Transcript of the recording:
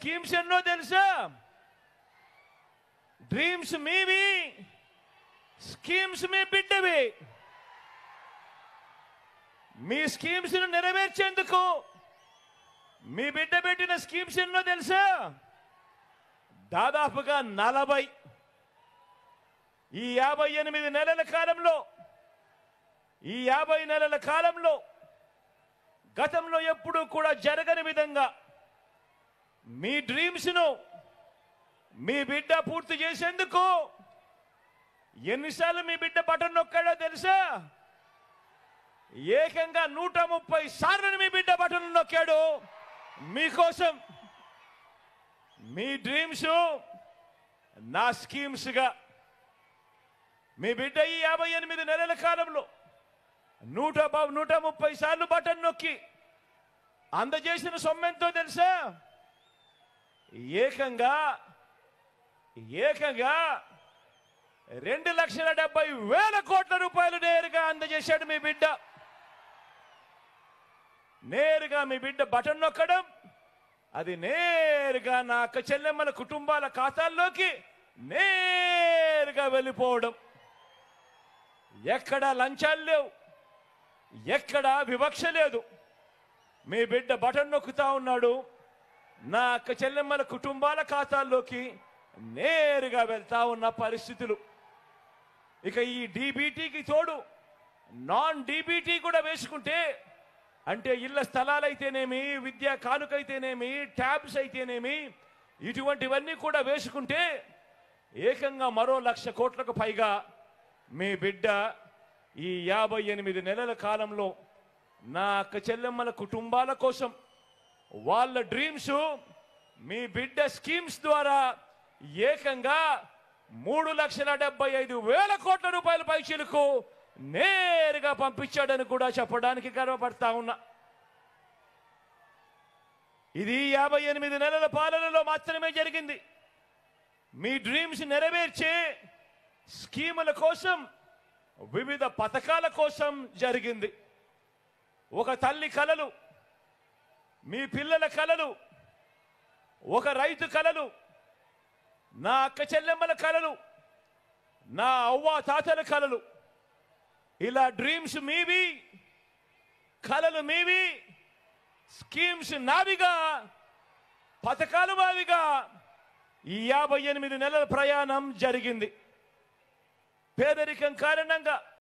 Schemes ఎన్నో తెలుసా? Dreams మీవి, స్కీమ్స్ మీ బిడ్డవి. మీ స్కీమ్స్ ను నెరవేర్చేందుకు మీ బిడ్డ పెట్టిన స్కీమ్స్ ఎన్నో తెలుసా? దాదాపుగా 40. ఈ 58 నెలల కాలంలో, ఈ 50 నెలల కాలంలో గతంలో ఎప్పుడూ కూడా జరగని విధంగా మీ డ్రీమ్స్ ను మీ బిడ్డ పూర్తి చేసేందుకు ఎన్నిసార్లు మీ బిడ్డ బటన్ నొక్కాడో తెలుసా? ఏకంగా 130 సార్లు మీ బిడ్డ బటన్ నొక్కాడు మీకోసం. మీ డ్రీమ్స్ నా స్కీమ్స్ గా మీ బిడ్డ ఈ 58 నెలల కాలంలో 130 సార్లు బటన్ నొక్కి అందజేసిన సొమ్మెంతో తెలుసా? ఏకంగా 2,70,000 కోట్ల రూపాయలు నేరుగా అందజేశాడు మీ బిడ్డ. నేరుగా మీ బిడ్డ బటన్ నొక్కడం, అది నేరుగా నా అక్క చెల్లెమ్మల కుటుంబాల ఖాతాల్లోకి నేరుగా వెళ్ళిపోవడం. ఎక్కడా లంచాలు లేవు, ఎక్కడా వివక్ష లేదు. మీ బిడ్డ బటన్ నొక్కుతా ఉన్నాడు, నా అక్క చెల్లెమ్మల కుటుంబాల ఖాతాల్లోకి నేరుగా వెళ్తా ఉన్న పరిస్థితులు. ఇక ఈ డీబీటీకి తోడు నాన్ డీబీటీ కూడా వేసుకుంటే, అంటే ఇళ్ల స్థలాలైతేనేమి, విద్యా కానుకైతేనేమి, ట్యాబ్స్ అయితేనేమి, ఇటువంటివన్నీ కూడా వేసుకుంటే ఏకంగా మరో 1,00,000 కోట్లకు పైగా మీ బిడ్డ ఈ 58 నెలల కాలంలో నా అక్క చెల్లెమ్మల కుటుంబాల కోసం వాళ్ళ డ్రీమ్స్ మీ బిడ్డ స్కీమ్స్ ద్వారా ఏకంగా 3,75,000 కోట్ల రూపాయల పైచీలకు నేరుగా పంపించాడని కూడా చెప్పడానికి గర్వపడతా ఉన్నా. ఇది 58 నెలల పాలనలో మాత్రమే జరిగింది. మీ డ్రీమ్స్ నెరవేర్చే స్కీముల కోసం, వివిధ పథకాల కోసం జరిగింది. ఒక తల్లి కలలు, మీ పిల్లల కలలు, ఒక రైతు కలలు, నా అక్క చెల్లెమ్మల కలలు, నా అవ్వ తాతల కలలు, ఇలా డ్రీమ్స్ మీవి, కలలు మీవి, స్కీమ్స్ నావిగా, పథకాలు మావిగా ఈ 58 నెలల ప్రయాణం జరిగింది. పేదరికం కారణంగా